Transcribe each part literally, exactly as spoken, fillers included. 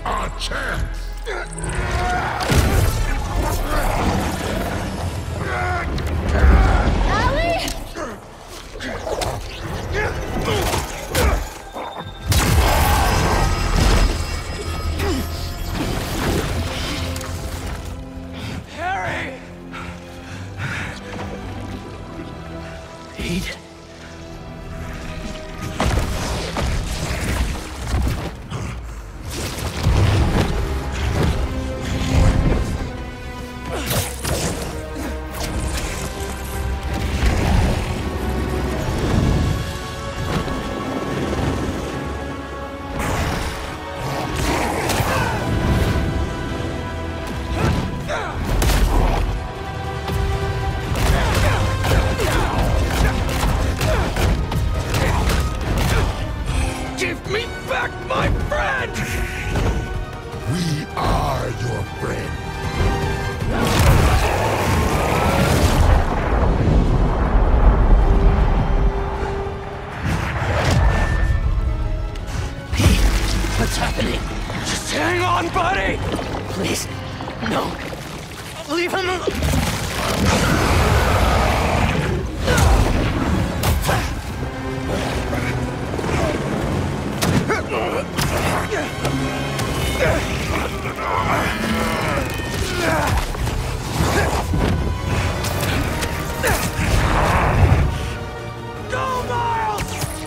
our chance! Allie? Harry! Pete? Give me back my friend! We are your friend. Pete, what's happening? Just hang on, buddy! Please, no. Leave him alone. Go, Miles!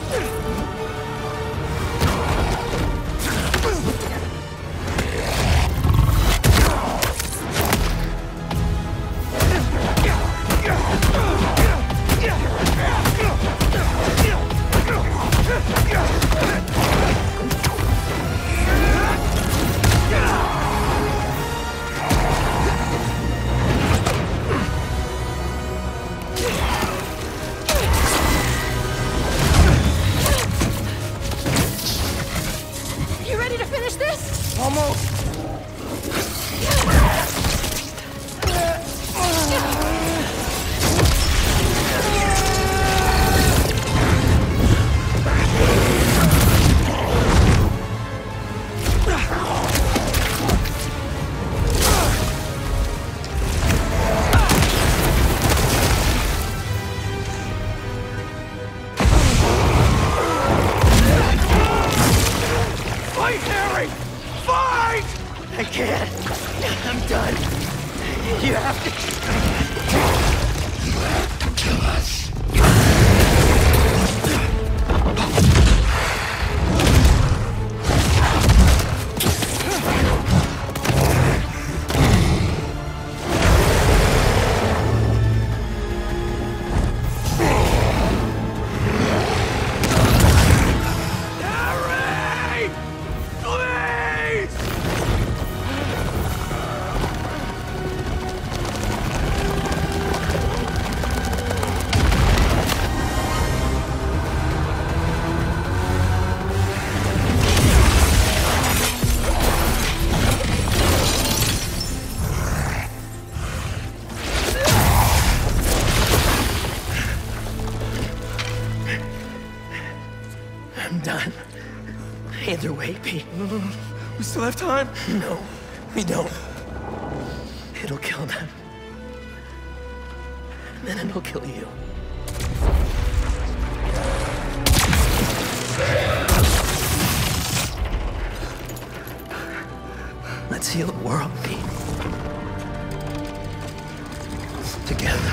You ready to finish this? Almost. Fight, Harry! Fight! I can't. I'm done. You have to... You have to kill us. Harry! Please! I'm done. Either way, Pete. We still have time? No, we don't. It'll kill them. And then it'll kill you. Let's heal the world, Pete. Together.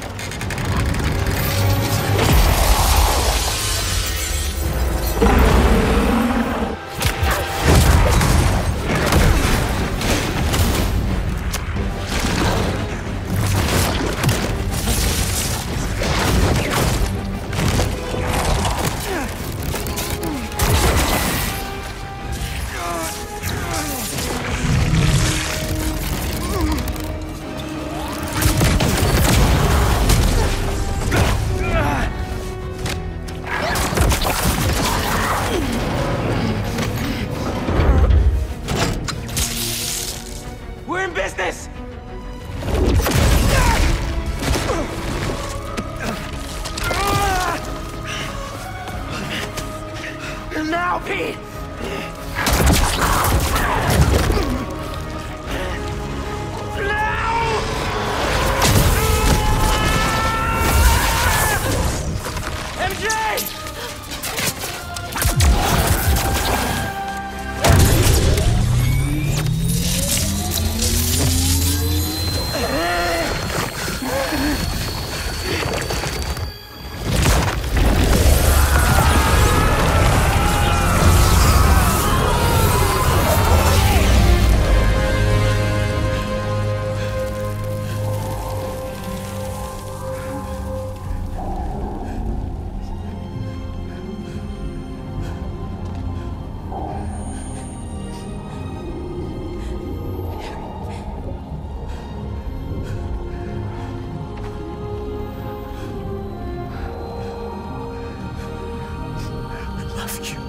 business! And now, Pete! Jay! I love you.